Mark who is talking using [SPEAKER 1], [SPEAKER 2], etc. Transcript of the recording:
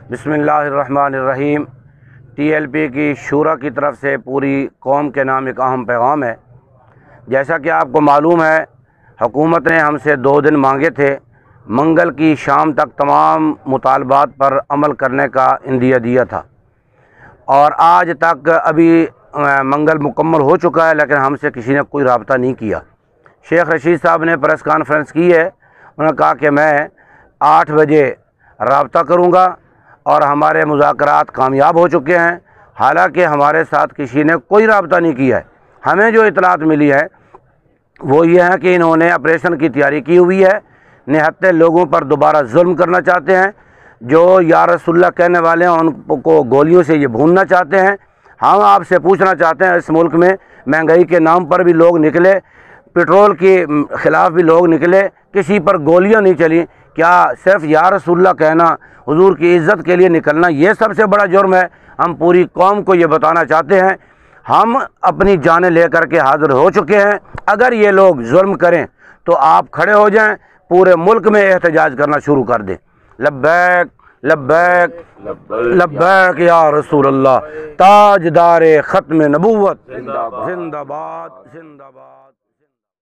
[SPEAKER 1] بسم اللہ الرحمن الرحیم۔ ٹی ایل پی کی شورا کی طرف سے پوری قوم کے نام ایک اہم پیغام ہے۔ جیسا کہ آپ کو معلوم ہے، حکومت نے ہم سے 2 دن مانگے تھے، منگل کی شام تک تمام مطالبات پر عمل کرنے کا عندیہ دیا تھا، اور آج تک ابھی منگل مکمل ہو چکا ہے، لیکن ہم سے کسی نے کوئی رابطہ نہیں کیا۔ شیخ رشید صاحب نے پریس کانفرنس کی ہے، انہوں نے کہا کہ میں 8 بجے رابطہ کروں گا، اور ہمارے مذاکرات کامیاب ہو چکے ہیں، حالانکہ ہمارے ساتھ کسی نے کوئی رابطہ نہیں کیا ہے۔ ہمیں جو اطلاعات ملی ہے وہ یہ ہے کہ انہوں نے آپریشن کی تیاری کی ہوئی ہے، نہتے لوگوں پر دوبارہ ظلم کرنا چاہتے ہیں، جو یا رسول اللہ کہنے والے ہیں ان کو گولیوں سے یہ بھوننا چاہتے ہیں۔ ہم آپ سے پوچھنا چاہتے ہیں، اس ملک میں مہنگائی کے نام پر بھی لوگ نکلے، پٹرول کے خلاف بھی لوگ نکلے، کسی پر گولیاں نہیں چلیں، کیا صرف یا رسول اللہ کہنا، حضور کی عزت کے لیے نکلنا یہ سب سے بڑا جرم ہے؟ ہم پوری قوم کو یہ بتانا چاہتے ہیں، ہم اپنی جانیں لے کر کے حاضر ہو چکے ہیں۔ اگر یہ لوگ ظلم کریں تو آپ کھڑے ہو جائیں، پورے ملک میں احتجاج کرنا شروع کر دیں۔ لبیک لبیک لبیک یا رسول اللہ، تاجدار ختم نبوت، زندہ باد زندہ باد۔